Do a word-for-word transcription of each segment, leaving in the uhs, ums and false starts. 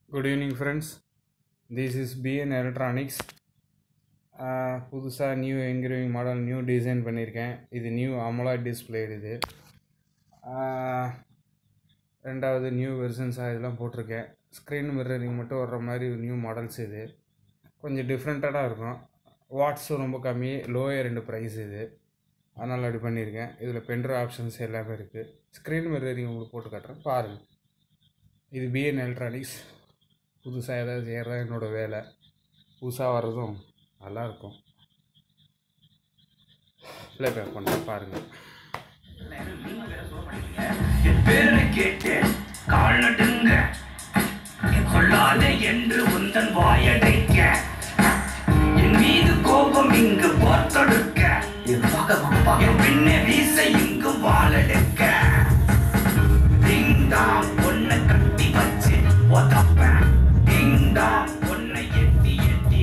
Good evening friends, this is B N Electronics. புதுசாக new engraving model new design பண்ணியிருக்கேன். இது new அமோலாய்ட் display. இது ரெண்டாவது நியூ வெர்ஷன்ஸாக இதெல்லாம் போட்டிருக்கேன். ஸ்க்ரீன் மிரரிங் மட்டும் வர்ற மாதிரி நியூ மாடல்ஸ். இது கொஞ்சம் டிஃப்ரெண்ட்டாக இருக்கும். வாட்ஸும் ரொம்ப கம்மி, லோயர் ரெண்டு ப்ரைஸ் இது, அதனால் அப்படி பண்ணியிருக்கேன். இதில் பென்ட்ரைவ் ஆப்ஷன்ஸ் எல்லாமே இருக்குது. ஸ்க்ரீன் மிரரிங் உங்களுக்கு போட்டு காட்டுறேன், பாருங்கள். இது B N Electronics. புதுசாக ஏதாவது செய்கிறதா என்னோடய வேலை. புதுசாக வர்றதும் நல்லாயிருக்கும். ப்ளே பேக் பண்ணுறேன், பாருங்கள். என்று உந்தன் வாயடைக்க என் மீது கோபம் இங்கு பார்த்தொடுக்க என் பின்னே வீச இங்கு வாழெடுக்க டிங்டாம் பொண்ணை கட்டி வச்சு ஒதப்பேன். டிங்டாம் பொண்ணை எட்டி எட்டி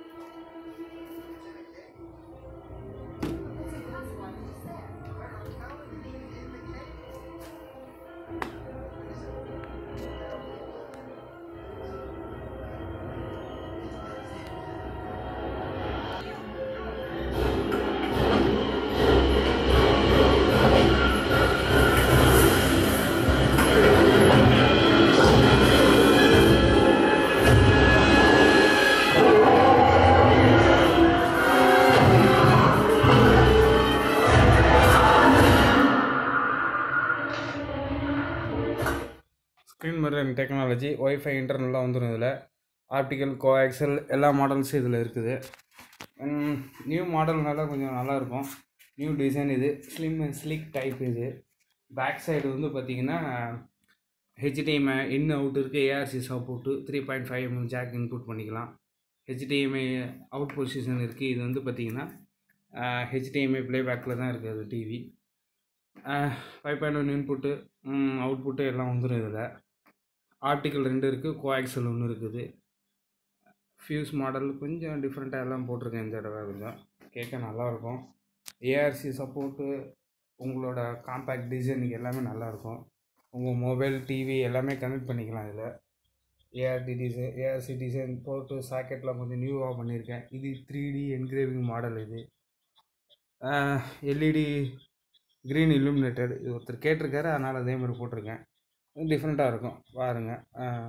ஸ்க்ரீன் மிரரிங் டெக்னாலஜி, ஒய்ஃபை இன்டர்னெல்லாம் வந்துடும். இதில் ஆப்டிக்கல், கோஆக்சல் எல்லா மாடல்ஸும் இதில் இருக்குது. நியூ மாடல்னால கொஞ்சம் நல்லாயிருக்கும். New design. இது ஸ்லிம் அண்ட் ஸ்லிக் டைப். இது பேக் சைடு வந்து பார்த்திங்கன்னா ஹெச்டிஎம்ஐ இன் அவுட் இருக்குது. ARC support, three point five MM jack input பண்ணிக்கலாம். ஹெச்டிஎம்ஐ அவுட் பொசிஷன் இருக்குது. இது வந்து பார்த்திங்கன்னா ஹெச்டிஎம்ஐ ப்ளேபேக்கில் தான் இருக்குது. அது TV five point one input, output எல்லாம் வந்துடும். இதில் ஆப்டிக்கல் ரெண்டு இருக்குது, கோஆக்சல் ஒன்று இருக்குது. ஃபியூஸ் மாடல் கொஞ்சம் டிஃப்ரெண்ட்டாக எல்லாம் போட்டிருக்கேன் இந்த தடவை. கொஞ்சம் கேட்க நல்லாயிருக்கும். ஏஆர்சி சப்போர்ட்டு, உங்களோட காம்பேக்ட் டிசைனுக்கு எல்லாமே நல்லாயிருக்கும். உங்கள் மொபைல், டிவி எல்லாமே கனெக்ட் பண்ணிக்கலாம். இதில் ஏஆர்டி டிசைன், ஏஆர்சி டிசைன் போட்டு சாக்கெட்லாம் கொஞ்சம் நியூவாக பண்ணியிருக்கேன். இது த்ரீ டி என்கிரேவிங் மாடல். இது எல்இடி க்ரீன் இல்லுமினேட்டட். இது ஒருத்தர் கேட்டிருக்காரு, அதனால் அதே மாதிரி போட்டிருக்கேன். டிஃப்ரெண்ட்டாக இருக்கும், பாருங்கள்.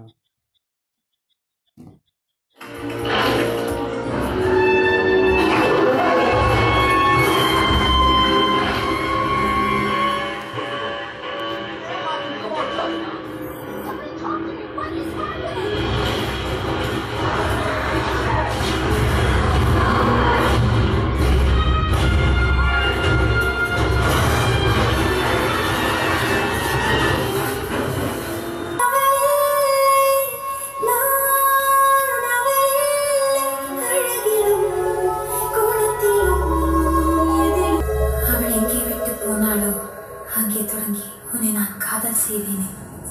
அங்கே தொடங்கி உன்னை நான் காதல் செய்தேனே.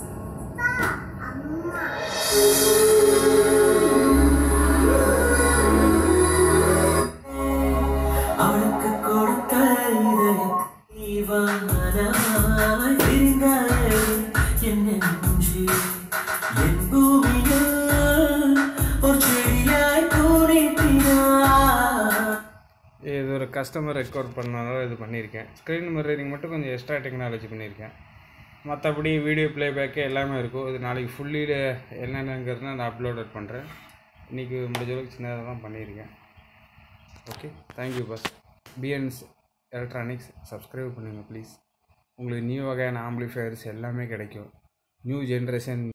அவளுக்கு கொடுத்த என் நெஞ்சு என் பூமியில் ஒரு செடியாய் இது ஒரு கஸ்டமர் ரெக்கார்ட் பண்ணனால இது பண்ணியிருக்கேன். ஸ்க்ரீன் மிரரிங் மட்டும் கொஞ்சம் எக்ஸ்ட்ரா டெக்னாலஜி பண்ணியிருக்கேன். மற்றபடி வீடியோ ப்ளேபேக்கு எல்லாமே இருக்கும். இது நாளைக்கு ஃபுல்லி என்னென்னங்கிறது நான் அப்லோட் பண்ணுறேன். இன்றைக்கி முடிஞ்ச அளவுக்கு சின்னதாக தான் பண்ணியிருக்கேன். Okay, thank you boss. B N Electronics subscribe பண்ணுங்கள் ப்ளீஸ். உங்களுக்கு நியூ வகையான ஆம்பிளிஃபயர்ஸ் எல்லாமே கிடைக்கும். New generation